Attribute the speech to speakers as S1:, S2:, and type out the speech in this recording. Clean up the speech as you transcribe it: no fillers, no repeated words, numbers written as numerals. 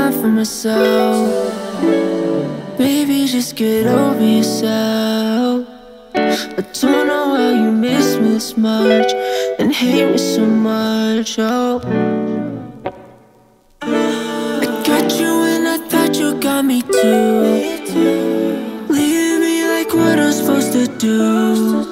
S1: time for myself. Baby, just get over yourself. I don't know how you miss me this much and hate me so much, oh. I got you and I thought you got me too. Leaving me like what I'm supposed to do.